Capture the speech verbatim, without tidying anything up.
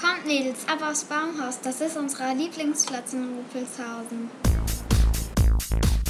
Kommt Mädels, ab aufs Baumhaus, das ist unser Lieblingsplatz in Rupelshausen.